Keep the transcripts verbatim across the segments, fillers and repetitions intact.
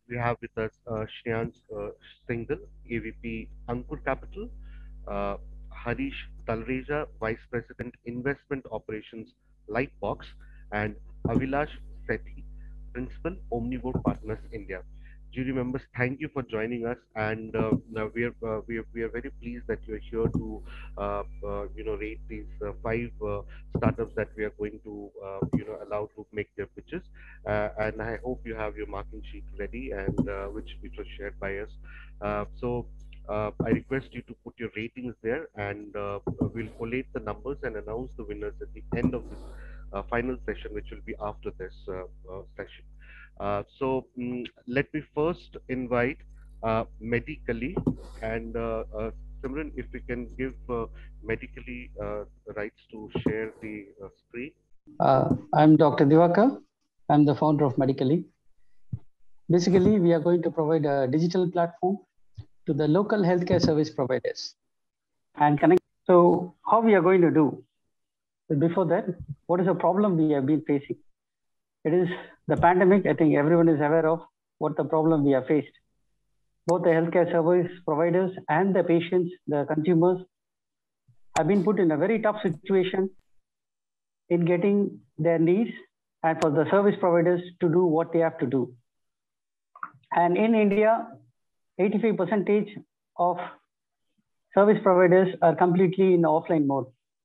we have with us uh, Shreyans uh, Singhal, A V P Ankur Capital, uh, Harish Talreja, Vice President Investment Operations Lightbox, and Avilash Sethi, Principal Omnivore Partners India. Jury members, thank you for joining us, and uh, now we are uh, we are we are very pleased that you are here to uh, uh, you know rate these uh, five uh, startups that we are going to uh, you know allow to make their pitches. Uh, and I hope you have your marking sheet ready, and uh, which which was shared by us. Uh, so uh, I request you to put your ratings there, and uh, we'll collate the numbers and announce the winners at the end of this uh, final session, which will be after this uh, uh, session. Uh, so mm, let me first invite uh, Medically, and uh, uh, Simran, if we can give uh, Medically uh, the rights to share the uh, screen. Uh, I'm Doctor Divakar. I'm the founder of Medically. Basically, we are going to provide a digital platform to the local healthcare service providers and connect. So how we are going to do? Before that, what is the problem we have been facing? It is the pandemic. I think everyone is aware of what the problem we have faced. Both the healthcare service providers and the patients, the consumers, have been put in a very tough situation in getting their needs and for the service providers to do what they have to do. And in India, eighty-five percent of service providers are completely in offline mode.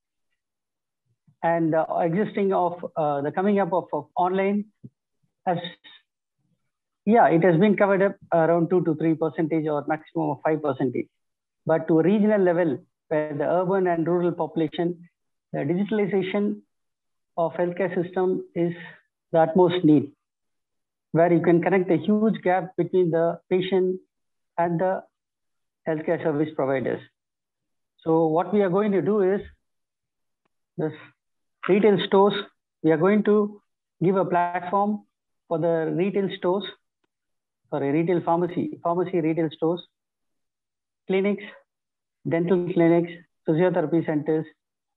And uh, existing of uh, the coming up of, of online has, yeah, it has been covered up around two to three percentage or maximum of five percentage. But to a regional level, where the urban and rural population, the digitalization of healthcare system is the utmost need, where you can connect a huge gap between the patient and the healthcare service providers. So what we are going to do is this retail stores, we are going to give a platform for the retail stores, sorry, retail pharmacy, pharmacy retail stores, clinics, dental clinics, physiotherapy centers,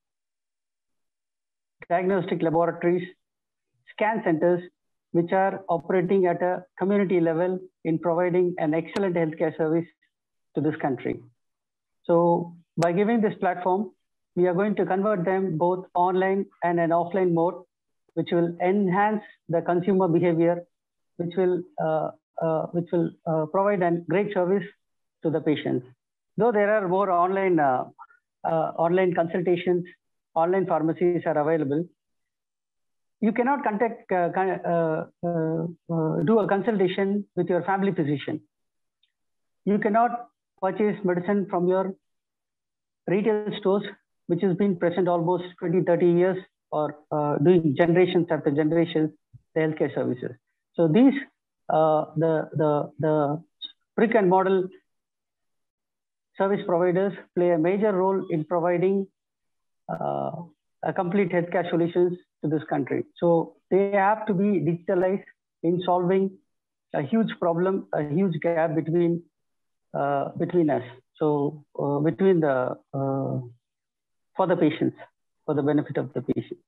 diagnostic laboratories, scan centers, which are operating at a community level in providing an excellent healthcare service to this country. So by giving this platform, we are going to convert them both online and an offline mode, which will enhance the consumer behavior, which will, uh, uh, which will uh, provide a great service to the patients. Though there are more online, uh, uh, online consultations, online pharmacies are available, you cannot contact, uh, uh, uh, uh, do a consultation with your family physician. You cannot purchase medicine from your retail stores, which has been present almost twenty, thirty years, or uh, doing generations after generations, the healthcare services. So these, uh, the, the, the brick and model service providers play a major role in providing uh, a complete healthcare solutions to this country. So they have to be digitalized in solving a huge problem, a huge gap between uh, between us. So uh, between the uh, for the patients, for the benefit of the patient.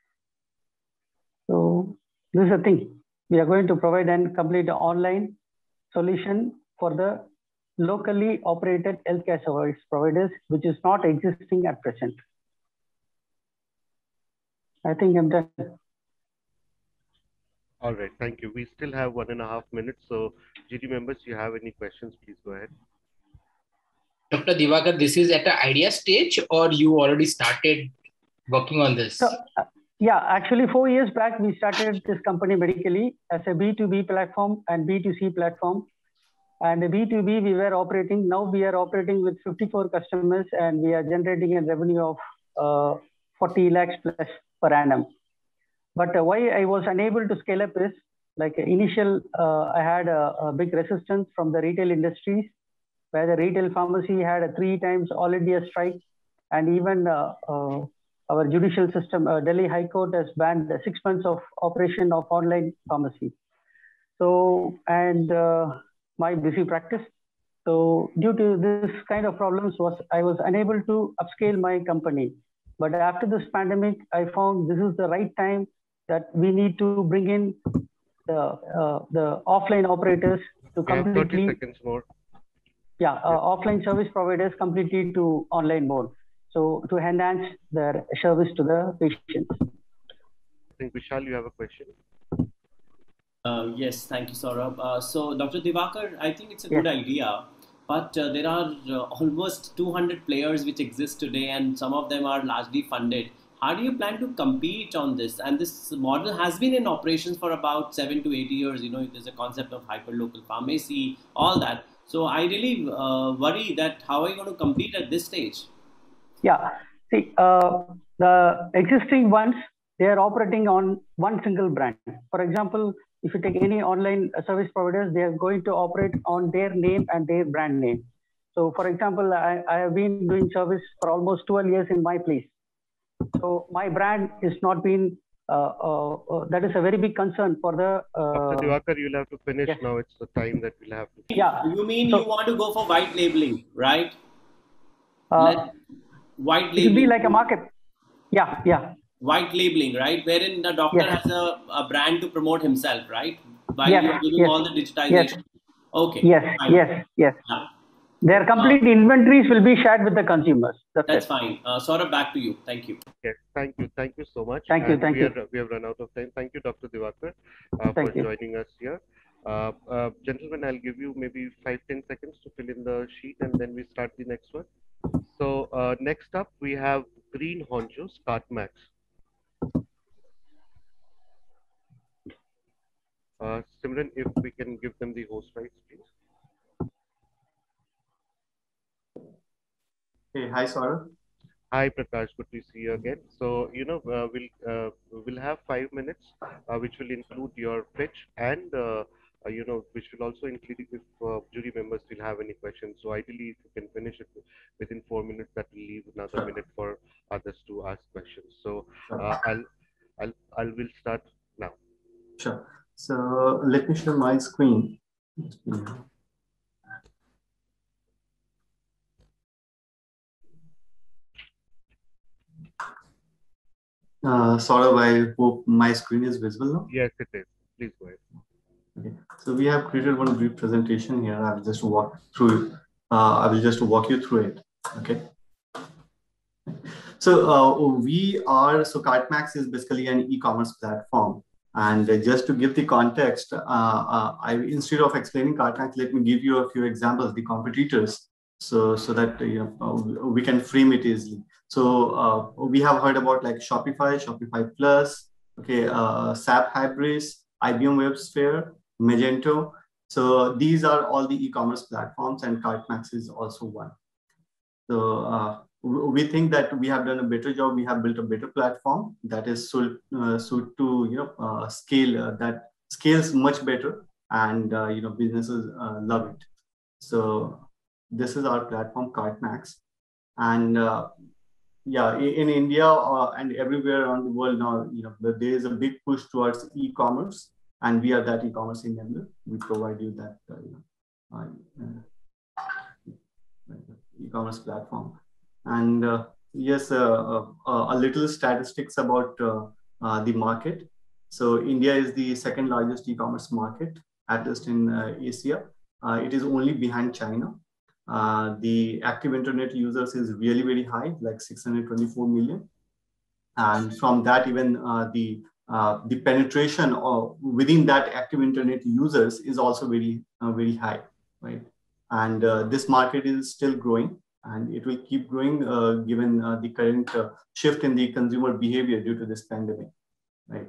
So this is the thing. We are going to provide a complete online solution for the locally operated healthcare service providers, which is not existing at present. I think I'm done. All right, thank you. We still have one and a half minutes. So, G D members, you have any questions, please go ahead. Doctor Divakar, this is at an idea stage, or you already started working on this? So, uh, yeah, actually, four years back, we started this company Medically as a B two B platform and B two C platform. And the B two B, we were operating. Now we are operating with fifty-four customers, and we are generating a revenue of uh, forty lakhs plus per annum. But uh, why I was unable to scale up is, like initial, uh, I had a, a big resistance from the retail industries, where the retail pharmacy had a three times all India strike, and even uh, uh, our judicial system, uh, Delhi High Court has banned six months of operation of online pharmacy. So, and uh, my busy practice. So due to this kind of problems, was I was unable to upscale my company. But after this pandemic, I found this is the right time that we need to bring in the, uh, the offline operators to We have thirty completely, seconds more. yeah, uh, offline service providers completely to online mode. So to enhance their service to the patients. I think Vishal, you have a question. Uh, yes, thank you, Saurabh. Uh, so, Doctor Divakar, I think it's a Yes. good idea, but uh, there are uh, almost two hundred players which exist today, and some of them are largely funded. How do you plan to compete on this? And this model has been in operations for about seven to eight years. You know, there's a concept of hyperlocal pharmacy, all that. So, I really uh, worry that how are you going to compete at this stage? Yeah, see, uh, the existing ones, they are operating on one single brand. For example, if you take any online service providers, they are going to operate on their name and their brand name. So, for example, I, I have been doing service for almost twelve years in my place. So, my brand is not been, uh, uh, uh, that is a very big concern for the. Uh, Doctor Divakar, you'll have to finish yes. now. It's the time that we'll have to. Yeah. You mean So- you want to go for white labeling, right? Uh, Let- white it will be labeling. like a market. Yeah, yeah. White labeling, right? Wherein the doctor Yes. has a, a brand to promote himself, right? While Yes, you're doing yes, all the digitization. yes. Okay. Yes, fine. yes, yes. Yeah, Their complete inventories will be shared with the consumers. That's, that's it. fine. Uh, Saurabh, back to you. Thank you. Yes, thank you. Thank you so much. Thank you, And thank we you. Are, we have run out of time. Thank you, Doctor Divakar, uh, for Thank you. joining us here. Uh, uh, gentlemen, I'll give you maybe five, ten seconds to fill in the sheet and then we start the next one. So uh, next up, we have Green Honchos, Cartmax. Uh, Simran, if we can give them the host rights, please. Hey, hi, Saurabh. Hi, Prakash. Good to see you again. So, you know, uh, we'll uh, we'll have five minutes, uh, which will include your pitch and, uh, uh, you know, which will also include if uh, jury members will have any questions. So, ideally, if you can finish it within four minutes, that will leave another Sure. minute for others to ask questions. So, Sure. uh, I'll I'll I'll will start now. Sure. So let me share my screen. Uh, Saurabh, I hope my screen is visible now. Yes, it is. Please go ahead. Okay. So we have created one brief presentation here. I will just walk through it. Uh, I will just walk you through it. Okay. So uh, we are, so Cartmax is basically an e-commerce platform. And just to give the context, uh, uh, I, instead of explaining Cartmax, let me give you a few examples, the competitors, so, so that you know, we can frame it easily. So uh, we have heard about like Shopify, Shopify Plus, okay, uh, SAP Hybris, I B M WebSphere, Magento. So these are all the e-commerce platforms and Cartmax is also one. So uh, we think that we have done a better job. We have built a better platform that is suited uh, suit to you know uh, scale uh, that scales much better, and uh, you know businesses uh, love it. So this is our platform, Cartmax, and uh, yeah, in, in India uh, and everywhere around the world now, you know there is a big push towards e-commerce, and we are that e-commerce enabler. We provide you that uh, you know, uh, e-commerce platform. And uh, yes, uh, uh, a little statistics about uh, uh, the market. So India is the second largest e-commerce market, at least in uh, Asia. Uh, it is only behind China. Uh, the active internet users is really very high, like six hundred twenty-four million. And from that, even uh, the uh, the penetration of within that active internet users is also very uh, very high, right? And uh, this market is still growing, and it will keep growing uh, given uh, the current uh, shift in the consumer behavior due to this pandemic, right?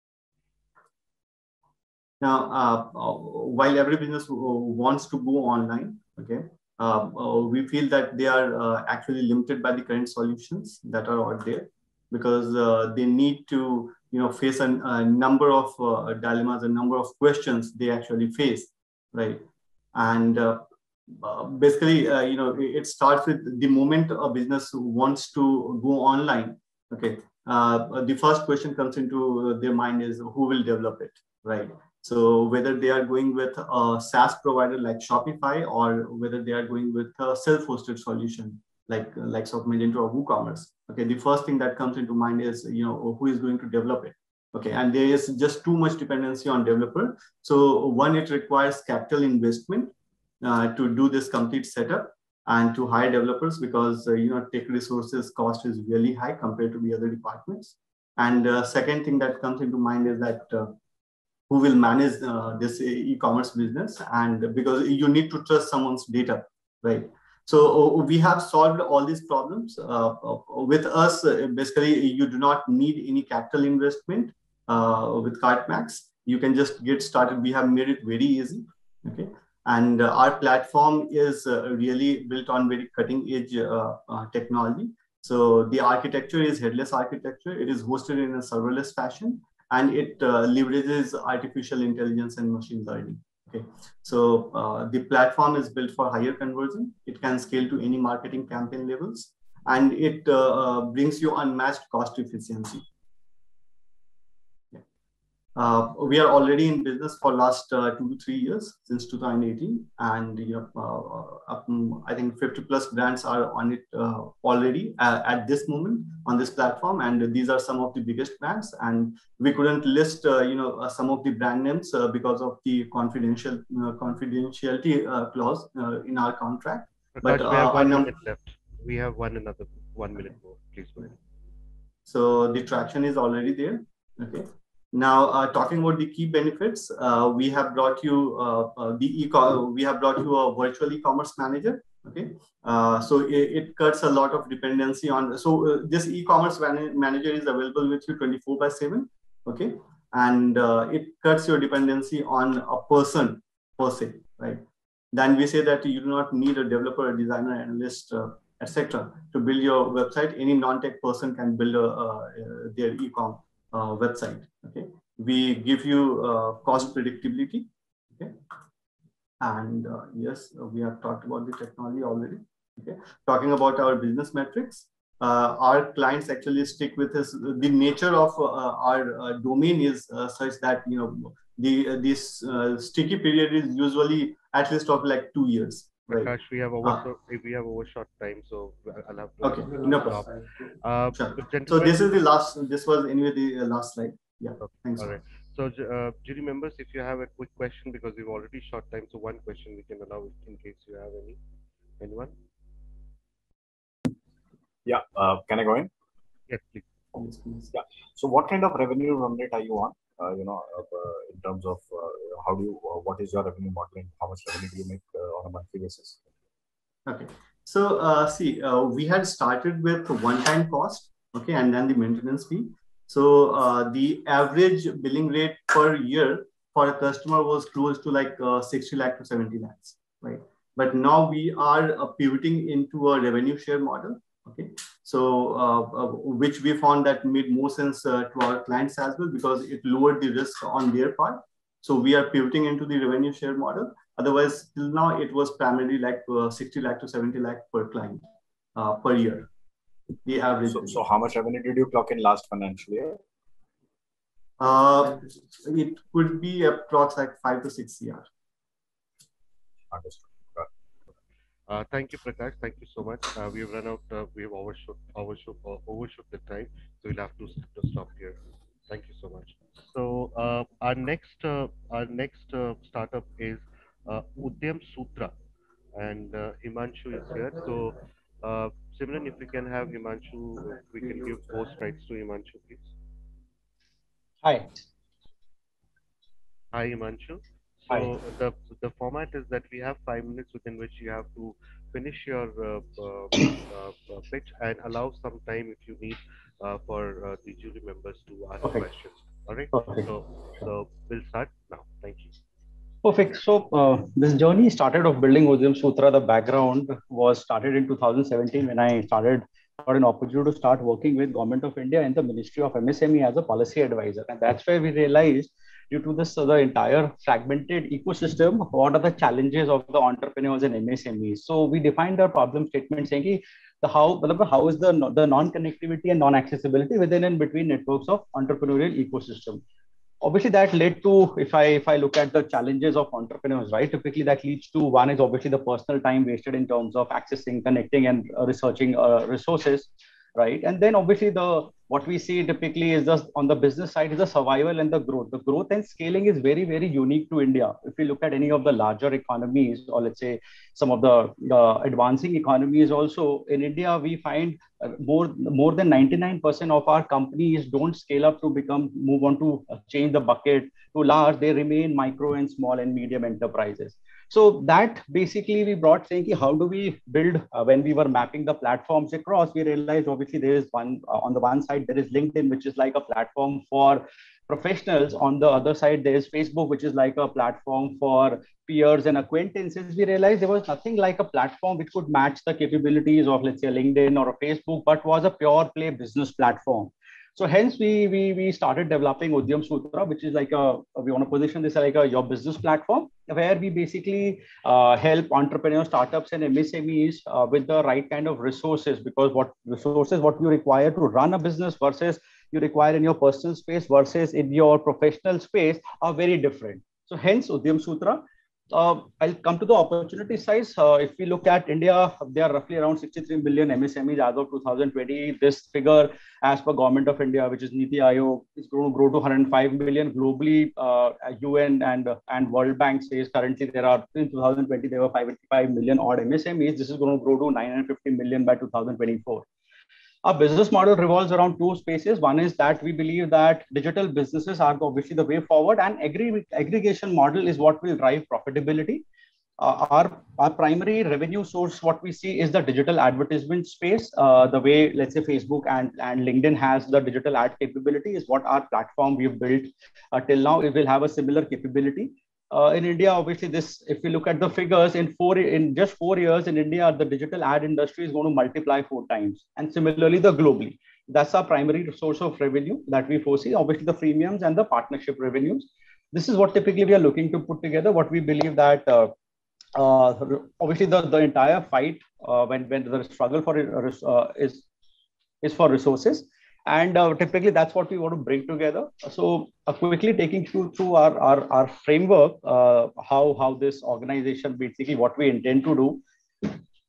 Now, uh, uh, while every business wants to go online, okay, uh, uh, we feel that they are uh, actually limited by the current solutions that are out there, because uh, they need to, you know, face a, a number of uh, dilemmas, a number of questions they actually face, right? And uh, uh, basically, uh, you know, it starts with the moment a business wants to go online. Okay, uh, the first question comes into their mind is who will develop it, right? So whether they are going with a SaaS provider like Shopify, or whether they are going with a self-hosted solution like like of Magento or WooCommerce. Okay, the first thing that comes into mind is, you know, who is going to develop it. Okay, and there is just too much dependency on developer. So one, it requires capital investment uh, to do this complete setup and to hire developers, because uh, you know tech resources cost is really high compared to the other departments. And uh, second thing that comes into mind is that uh, who will manage uh, this e-commerce business, and because you need to trust someone's data, right? So uh, we have solved all these problems. Uh, uh, with us, uh, basically, you do not need any capital investment uh, with Kartmax. You can just get started. We have made it very easy, okay? And uh, our platform is uh, really built on very cutting edge uh, uh, technology. So the architecture is headless architecture. It is hosted in a serverless fashion, and it uh, leverages artificial intelligence and machine learning. Okay, so uh, the platform is built for higher conversion. It can scale to any marketing campaign levels, and it uh, uh, brings you unmatched cost efficiency. Uh, we are already in business for last uh, two to three years, since two thousand eighteen, and you know, uh, um, I think fifty plus brands are on it uh, already uh, at this moment on this platform, and these are some of the biggest brands. And we couldn't list, uh, you know, uh, some of the brand names uh, because of the confidential uh, confidentiality uh, clause uh, in our contract. Prakash, But we uh, have one num- minute left. We have one another one minute more. Please go ahead. So the traction is already there. Okay. Now, uh, talking about the key benefits, uh, we have brought you uh, uh, the e we have brought you a virtual e-commerce manager. Okay, uh, so it, it cuts a lot of dependency on. So uh, this e-commerce man manager is available with you twenty-four by seven. Okay, and uh, it cuts your dependency on a person per se, right? Then we say that you do not need a developer, a designer, analyst, uh, et cetera to build your website. Any non-tech person can build a, uh, their e-com uh, website. Okay, we give you uh, cost predictability. Okay, and uh, yes, we have talked about the technology already. Okay, talking about our business metrics, uh, our clients actually stick with us. The nature of uh, our uh, domain is uh, such that you know the uh, this uh, sticky period is usually at least of like two years. Right. Prakash, we have over uh, we have overshot time, so I'll have to okay, no problem. Uh, sure. So this is the last. This was anyway the uh, last slide. Yeah. Okay. Thanks. All right. So, uh, jury members, if you have a quick question, because we've already short time, so one question we can allow in case you have any. Anyone? Yeah. Uh, can I go in? Yes, please. Yes, please. Yeah. So, what kind of revenue run rate are you on? Uh, you know, uh, in terms of uh, how do you, uh, what is your revenue model and how much revenue do you make uh, on a monthly basis? Okay. So, uh, see, uh, we had started with one-time cost, okay, and then the maintenance fee. So uh, the average billing rate per year for a customer was close to like uh, sixty lakh to seventy lakhs, right? But now we are uh, pivoting into a revenue share model, okay? So uh, uh, which we found that made more sense uh, to our clients as well, because it lowered the risk on their part. So we are pivoting into the revenue share model. Otherwise, till now it was primarily like uh, sixty lakh to seventy lakh per client uh, per year. The average. So, so how much revenue did you clock in last financial year? Uh, it could be approx like five to six C R. Understood. Uh, thank you, Prakash. Thank you so much. Uh, we've run out. Uh, we've overshot, overshot, uh, overshot the time, so we'll have to, to stop here. Thank you so much. So uh, our next, uh, our next uh, startup is uh, Udyam Sutra, and uh, Himanshu is here. So. Uh, Simran, if we can have Himanshu, we can give host rights to Himanshu, please. Hi. Hi, Himanshu. So Hi. the the format is that we have five minutes within which you have to finish your uh, uh, uh, pitch and allow some time if you need uh, for uh, the jury members to ask okay. questions. All right. Okay. So so we'll start now. Thank you. Perfect. So uh, this journey started of building Udyam Sutra. The background was started in two thousand seventeen when I started got an opportunity to start working with Government of India in the Ministry of M S M E as a policy advisor, and that's where we realized, due to this uh, the entire fragmented ecosystem, what are the challenges of the entrepreneurs and M S M Es. So we defined our problem statement saying the how how is the the non-connectivity and non-accessibility within and between networks of entrepreneurial ecosystem. Obviously, that led to, if I if I look at the challenges of entrepreneurs, right? Typically, that leads to one is obviously the personal time wasted in terms of accessing, connecting, and uh, researching uh, resources, right? And then obviously the what we see typically is just on the business side is the survival and the growth. The growth and scaling is very, very unique to India. If you look at any of the larger economies, or let's say some of the uh, advancing economies also, in India, we find uh, more, more than ninety-nine percent of our companies don't scale up to become, move on to uh, change the bucket to large. They remain micro and small and medium enterprises. So that basically we brought saying, how do we build, uh, when we were mapping the platforms across, we realized obviously there is one, uh, on the one side, there is LinkedIn, which is like a platform for professionals. On the other side, there is Facebook, which is like a platform for peers and acquaintances. We realized there was nothing like a platform which could match the capabilities of, let's say, a LinkedIn or a Facebook, but was a pure play business platform. So hence we we we started developing Udyam Sutra, which is like a, we want to position this like a your business platform, where we basically uh, help entrepreneurs, startups, and M S M Es uh, with the right kind of resources. Because what resources what you require to run a business versus you require in your personal space versus in your professional space are very different. So hence Udyam Sutra. Uh, I'll come to the opportunity size. Uh, if we look at India, there are roughly around sixty-three million M S M Es as of two thousand twenty. This figure, as per Government of India, which is Niti Aayog, is going to grow to one hundred five million globally. Uh, U N and and World Bank says currently there are, in two thousand twenty there were five hundred eighty-five million odd M S M Es. This is going to grow to nine hundred fifty million by two thousand twenty-four. Our business model revolves around two spaces. One is that we believe that digital businesses are obviously the way forward, and aggr aggregation model is what will drive profitability. Uh, our, our primary revenue source, what we see is the digital advertisement space. Uh, the way, let's say, Facebook and, and LinkedIn has the digital ad capability is what our platform we've built uh, till now. It will have a similar capability. Uh, in India, obviously, this, if we look at the figures, in four in just four years in India, the digital ad industry is going to multiply four times, and similarly, the globally. That's our primary source of revenue that we foresee. Obviously, the freemiums and the partnership revenues. This is what typically we are looking to put together. What we believe that uh, uh, obviously the the entire fight uh, when when the struggle for uh, is is for resources. And uh, typically that's what we want to bring together. So uh, quickly taking you through our, our, our framework, uh, how, how this organization, basically what we intend to do.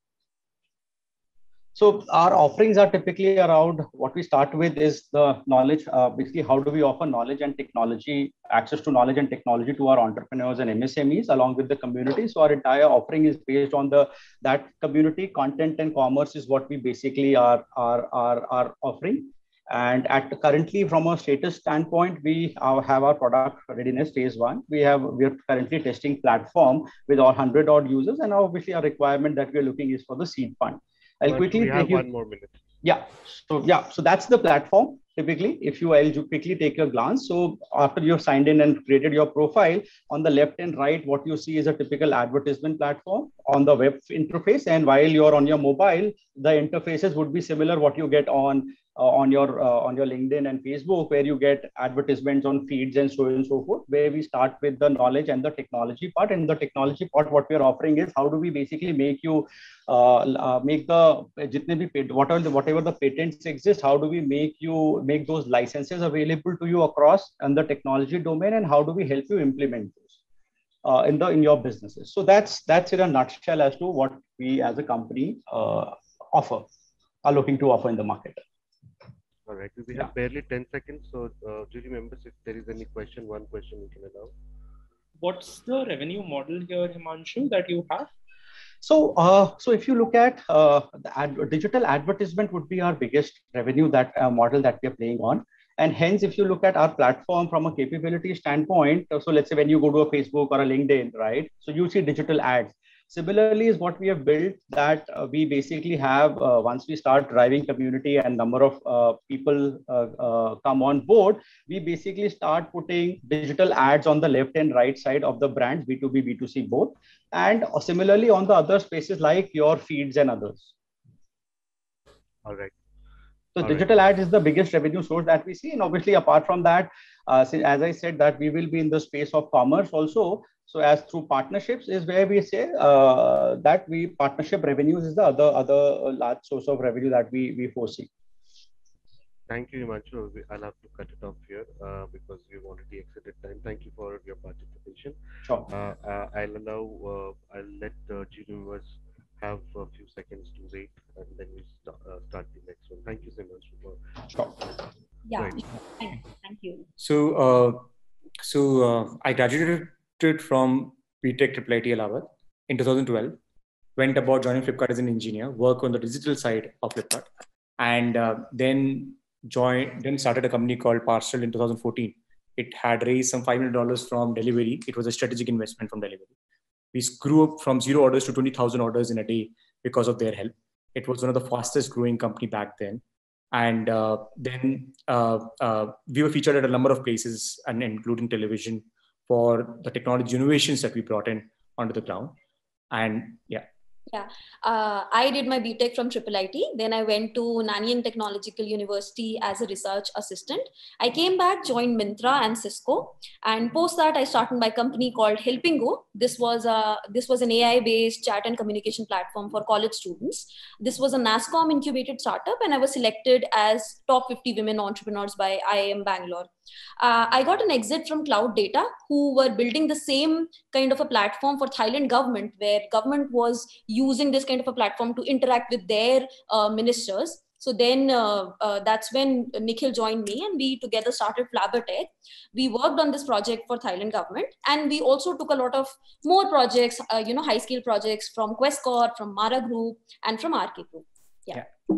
So our offerings are typically around, what we start with is the knowledge, uh, basically how do we offer knowledge and technology, access to knowledge and technology to our entrepreneurs and M S M Es along with the community. So our entire offering is based on the that community. Content and commerce is what we basically are, are, are, are offering. And at currently, from a status standpoint, we have our product readiness phase one. We have we are currently testing platform with our one hundred odd users, and obviously our requirement that we are looking is for the seed fund. I'll but quickly we have take you. One more minute. Yeah. So yeah. So that's the platform. Typically, if you I'll quickly take a glance. So after you've signed in and created your profile, on the left and right, what you see is a typical advertisement platform on the web interface. And while you're on your mobile, the interfaces would be similar what you get on uh, on your uh, on your LinkedIn and Facebook, where you get advertisements on feeds and so on and so forth. Where we start with the knowledge and the technology part. And the technology part, what we're offering is how do we basically make you uh, uh, make the jitne bhi whatever the, whatever the patents exist, how do we make you make those licenses available to you across and the technology domain, and how do we help you implement those uh, in the in your businesses. So that's that's in a nutshell as to what we as a company uh, offer are looking to offer in the market. All right, we have yeah. barely ten seconds, so uh, jury members, if there is any question, one question we can allow. What's the revenue model here, Himanshu, that you have? So, uh, so if you look at uh, the ad digital advertisement would be our biggest revenue that uh, model that we are playing on. And hence, if you look at our platform from a capability standpoint, so let's say when you go to a Facebook or a LinkedIn, right? So you see digital ads. Similarly is what we have built that uh, we basically have, uh, once we start driving community and number of uh, people uh, uh, come on board, we basically start putting digital ads on the left and right side of the brands, B two B, B two C both. And similarly on the other spaces like your feeds and others. All right. So All digital right. ads is the biggest revenue source that we see. And obviously, apart from that, uh, as I said, that we will be in the space of commerce also. So as through partnerships is where we say uh, that we partnership revenues is the other other large source of revenue that we, we foresee. Thank you, Himanshu. I'll have to cut it off here uh, because we've already exceeded time. Thank you for your participation. Sure. Uh, uh, I'll allow, uh, I'll let uh, jury members have a few seconds to wait, and then we start, uh, start the next one. Thank you so much for. Sure. Yeah, Right. thank, thank you. So, uh, so uh, I graduated from B Tech I I T Allahabad in two thousand twelve. Went about joining Flipkart as an engineer, work on the digital side of Flipkart, and uh, then joined. Then started a company called Parcel in two thousand fourteen. It had raised some five hundred dollars from Delivery. It was a strategic investment from Delivery. We grew up from zero orders to twenty thousand orders in a day because of their help. It was one of the fastest growing company back then. And uh, then uh, uh, we were featured at a number of places, and including television, for the technology innovations that we brought in onto the ground. And yeah. Yeah, uh, I did my B Tech from I I I T. Then I went to Nanyang Technological University as a research assistant. I came back, joined Myntra and Cisco, and post that I started my company called HelpingGo. This was a this was an A I-based chat and communication platform for college students. This was a NASSCOM incubated startup, and I was selected as top fifty women entrepreneurs by I I M Bangalore. Uh, I got an exit from Cloud Data, who were building the same kind of a platform for Thailand government, where government was using this kind of a platform to interact with their uh, ministers. So then uh, uh, that's when Nikhil joined me, and we together started Flabbertech. We worked on this project for Thailand government, and we also took a lot of more projects, uh, you know, high scale projects from QuestCorp, from Mara Group, and from R K Group. Yeah. yeah.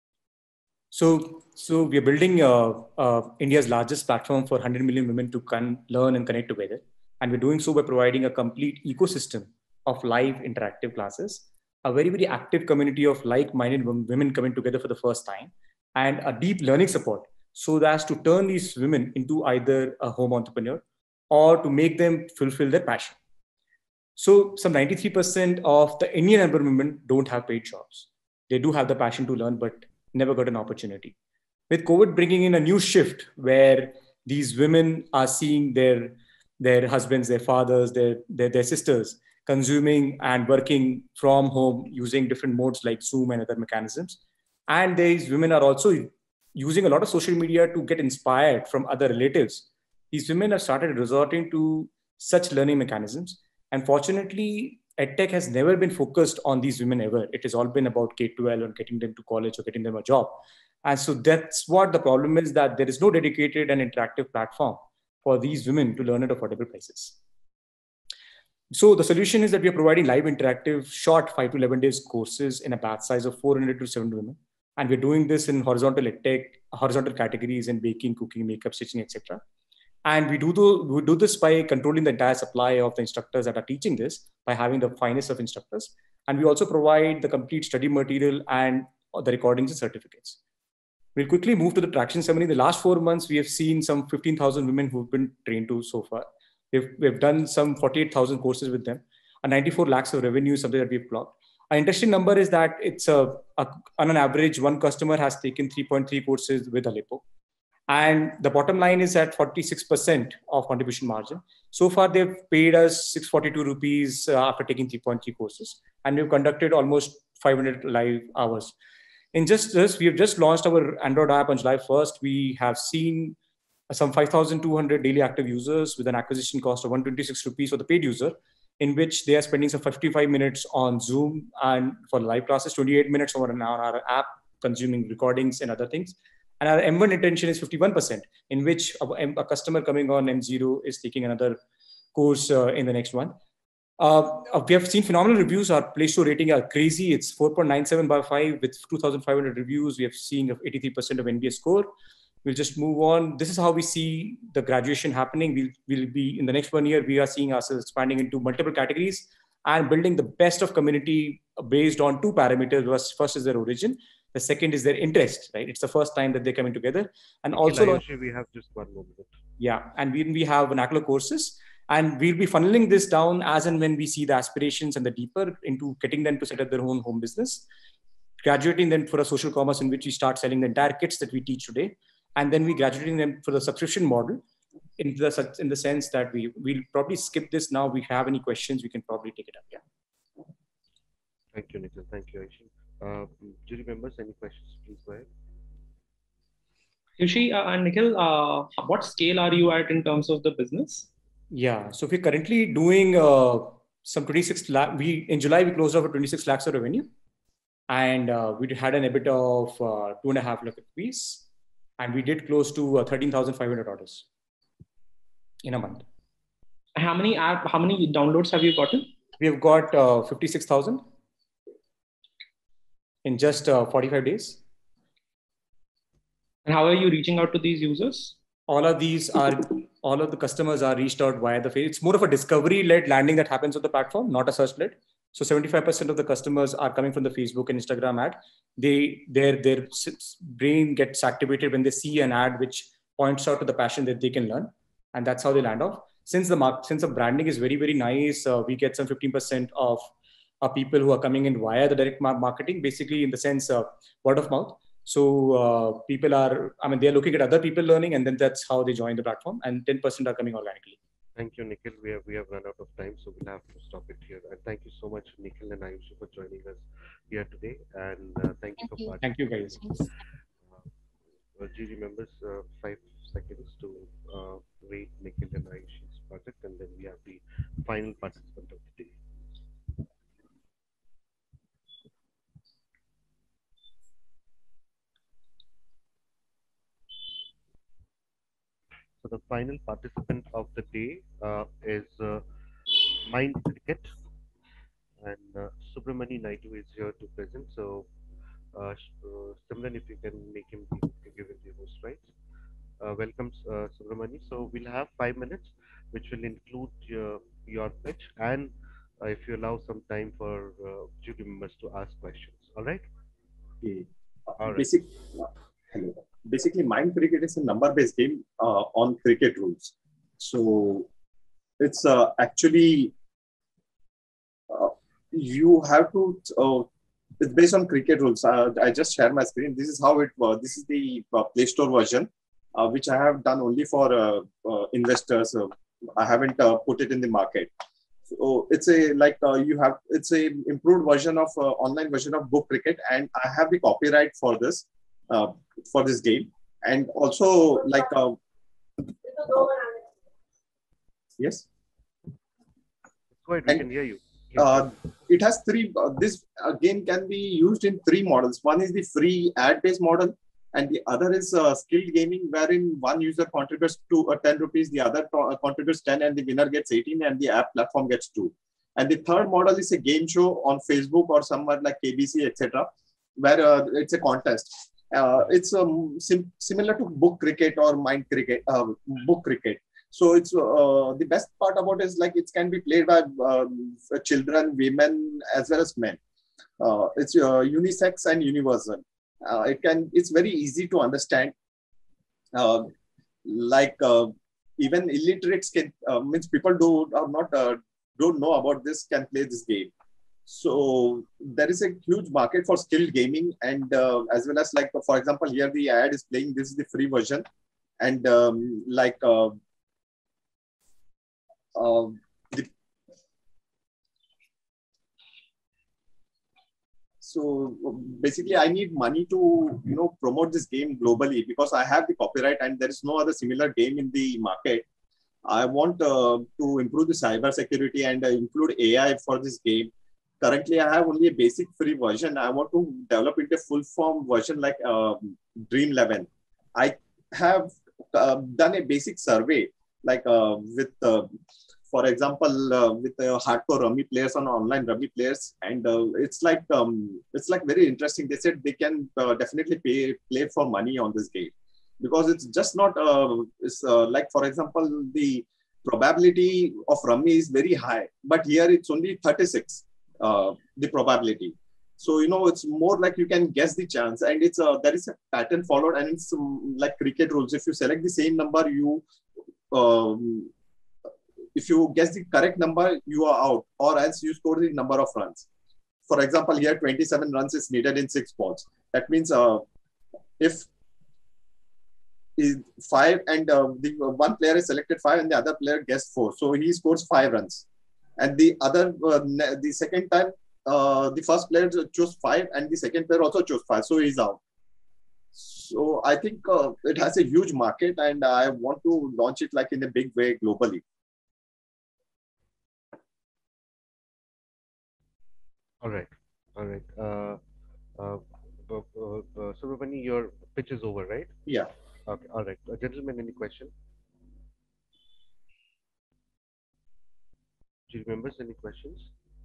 So, so we are building uh, uh, India's largest platform for one hundred million women to con- learn and connect together. And we're doing so by providing a complete ecosystem of live interactive classes, a very, very active community of like-minded women coming together for the first time, and a deep learning support so as to turn these women into either a home entrepreneur or to make them fulfill their passion. So some ninety-three percent of the Indian urban women don't have paid jobs. They do have the passion to learn, but never got an opportunity. With COVID bringing in a new shift where these women are seeing their, their husbands, their fathers, their, their, their sisters consuming and working from home using different modes like Zoom and other mechanisms. And these women are also using a lot of social media to get inspired from other relatives. These women have started resorting to such learning mechanisms. And fortunately, EdTech has never been focused on these women ever. It has all been about K twelve and getting them to college or getting them a job. And so that's what the problem is, that there is no dedicated and interactive platform for these women to learn at affordable prices. So the solution is that we are providing live interactive short five to eleven days courses in a batch size of four hundred to seven hundred women. And we're doing this in horizontal EdTech, horizontal categories in baking, cooking, makeup, stitching, et cetera. And we do, the, we do this by controlling the entire supply of the instructors that are teaching this, by having the finest of instructors. And we also provide the complete study material and the recordings and certificates. We'll quickly move to the traction ceremony. In the last four months, we have seen some fifteen thousand women who've been trained to so far. We've, we've done some forty-eight thousand courses with them. And ninety-four lakhs of revenue is something that we've clocked. An interesting number is that it's a, a on an average, one customer has taken three point three courses with Aleppo. And the bottom line is at forty-six percent of contribution margin. So far, they've paid us six hundred forty-two rupees uh, after taking three point three courses. And we've conducted almost five hundred live hours. In just this, we have just launched our Android app on July first. We have seen some five thousand two hundred daily active users with an acquisition cost of one hundred twenty-six rupees for the paid user, in which they are spending some fifty-five minutes on Zoom and for live classes, twenty-eight minutes on our app, consuming recordings and other things. And our M one retention is fifty-one percent, in which a, a customer coming on M zero is taking another course uh, in the next one. Uh, we have seen phenomenal reviews. Our Play Store rating are crazy. It's four point nine seven by five with two thousand five hundred reviews. We have seen eighty-three percent of N B S score. We'll just move on. This is how we see the graduation happening. We'll, we'll be in the next one year, we are seeing ourselves expanding into multiple categories and building the best of community based on two parameters. First is their origin. The second is their interest, right? It's the first time that they're coming together. And also, Ayushi, we have just one more minute. Yeah, and we, we have vernacular courses, and we'll be funneling this down as and when we see the aspirations and the deeper into getting them to set up their own home business, graduating them for a social commerce in which we start selling the entire kits that we teach today, and then we graduating them for the subscription model in the, in the sense that we will probably skip this now. If we have any questions, we can probably take it up. Yeah. Thank you, Nikhil. Thank you, Ayushi. Uh, jury members, any questions, please go ahead. Ayushi uh, and Nikhil, uh, what scale are you at in terms of the business? Yeah, so we're currently doing uh, some twenty-six lakh. We in July we closed off at twenty-six lakhs of revenue, and uh, we had an EBITDA of uh, two and a half lakh rupees, and we did close to uh, thirteen thousand five hundred orders in a month. How many app? How many downloads have you gotten? We have got uh, fifty-six thousand in just uh, forty-five days. And how are you reaching out to these users? All of these are, all of the customers are reached out via the face. It's more of a discovery-led landing that happens on the platform, not a search-led. So seventy-five percent of the customers are coming from the Facebook and Instagram ad. They, their, their brain gets activated when they see an ad which points out to the passion that they can learn. And that's how they land off. Since the mark, since the branding is very, very nice, uh, we get some fifteen percent of our people who are coming in via the direct marketing, basically in the sense of word of mouth. So uh, people are, I mean, they're looking at other people learning, and then that's how they join the platform, and ten percent are coming organically. Thank you, Nikhil. We have, we have run out of time, so we'll have to stop it here. And thank you so much, Nikhil and Ayushi, for joining us here today. And uh, thank you Thank for you. Thank you, guys. Uh, G D members, uh, five seconds to uh, rate Nikhil and Ayushi's project, and then we have the final participant of the day. So the final participant of the day uh, is uh, Mind Cricket, and uh, Subramani Naidu is here to present. So uh, uh, Simran, if you can make him the, give him the host rights. Uh, welcome, uh, Subramani. So we'll have five minutes, which will include your, your pitch, and uh, if you allow some time for uh, jury members to ask questions. All right? Okay. All right. Basic, hello. Basically, Mind Cricket is a number-based game uh, on cricket rules. So it's uh, actually, uh, you have to, uh, it's based on cricket rules. Uh, I just share my screen. This is how it works. This is the uh, Play Store version, uh, which I have done only for uh, uh, investors. Uh, I haven't uh, put it in the market. So it's a, like uh, you have, it's a improved version of uh, online version of Book Cricket, and I have the copyright for this. Uh, for this game, and also like uh, yes, go ahead, we and, can hear you. Uh, it has three. Uh, this uh, game can be used in three models. One is the free ad-based model, and the other is uh, skilled gaming, wherein one user contributes to uh, ten rupees, the other uh, contributes ten, and the winner gets eighteen, and the app platform gets two. And the third model is a game show on Facebook or somewhere like K B C, et cetera, where uh, it's a contest. Uh, it's um, sim similar to Book Cricket or Mind Cricket, uh, Book Cricket. So it's uh, the best part about it is like it can be played by um, children, women, as well as men. Uh, it's uh, unisex and universal. Uh, it can. It's very easy to understand. Uh, like uh, even illiterates can uh, means people do are not uh, don't know about this can play this game. So there is a huge market for skilled gaming, and uh, as well as like, for example, here the ad is playing, this is the free version. And um, like, uh, uh, the, so basically I need money to, you know, promote this game globally because I have the copyright and there is no other similar game in the market. I want uh, to improve the cyber security and uh, include A I for this game. Currently, I have only a basic free version. I want to develop into a full form version like uh, Dream eleven. I have uh, done a basic survey, like uh, with, uh, for example, uh, with uh, hardcore Rummy players on online Rummy players, and uh, it's like um, it's like very interesting. They said they can uh, definitely pay play for money on this game because it's just not. Uh, it's uh, like, for example, the probability of Rummy is very high, but here it's only thirty-six. Uh, the probability. So, you know, it's more like you can guess the chance, and it's a, there is a pattern followed, and it's um, like cricket rules. If you select the same number, you, um, if you guess the correct number, you are out, or else you score the number of runs. For example, here twenty-seven runs is needed in six balls. That means uh, if is five and uh, the uh, one player is selected five and the other player guessed four, so he scores five runs. And the other, uh, the second time, uh, the first player chose five and the second player also chose five. So he's out. So I think uh, it has a huge market and I want to launch it like in a big way globally. All right. All right. Uh, uh, uh, uh, uh, Subramani, your pitch is over, right? Yeah. Okay. All right. Uh, gentlemen, any question? Do you remember any questions?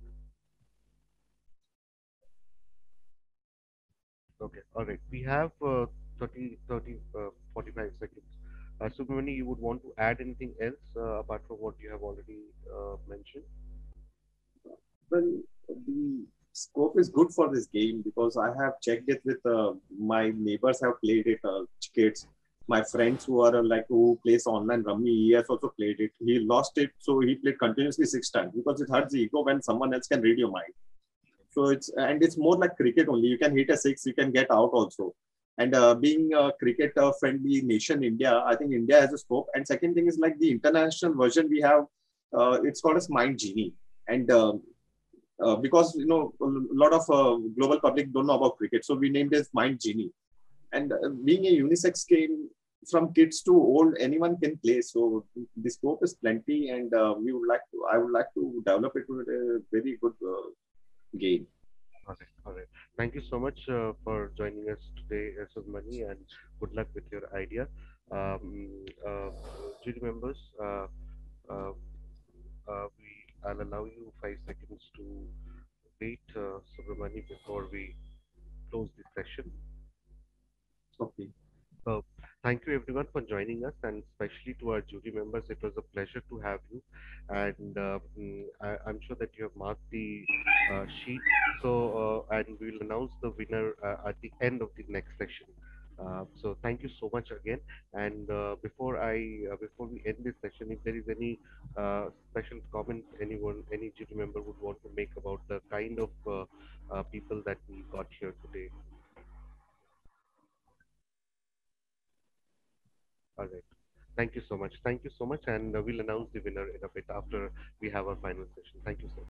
Okay. All right. We have uh, thirty, thirty, uh, forty-five seconds. Uh, Subramani, you would want to add anything else uh, apart from what you have already uh, mentioned? Well, the scope is good for this game because I have checked it with uh, my neighbors have played it, uh, kids. My friends who are uh, like who plays online Rummy, he has also played it. He lost it, so he played continuously six times because it hurts the ego when someone else can read your mind. So it's and it's more like cricket only. You can hit a six, you can get out also. And uh, being a cricket uh, friendly nation, India, I think India has a scope. And second thing is like the international version we have. Uh, it's called as Mind Genie, and uh, uh, because you know a lot of uh, global public don't know about cricket, so we named it as Mind Genie. And uh, being a unisex game, from kids to old, anyone can play. So the scope is plenty, and uh, we would like to. I would like to develop it to a very good uh, game. All right. All right. Thank you so much uh, for joining us today, uh, Subramani, and good luck with your idea. Um, uh, jury members, uh, uh, uh, we I'll allow you five seconds to wait, uh, Subramani, before we close the session. Okay. Uh, thank you everyone for joining us, and especially to our jury members. It was a pleasure to have you, and uh, mm, I, I'm sure that you have marked the uh, sheet. So, uh, and we'll announce the winner uh, at the end of the next session. Uh, so, thank you so much again. And uh, before I, uh, before we end this session, if there is any uh, special comment anyone, any jury member would want to make about the kind of uh, uh, people that we got here today. All right. Thank you so much. Thank you so much. And uh, we'll announce the winner in a bit after we have our final session. Thank you so much.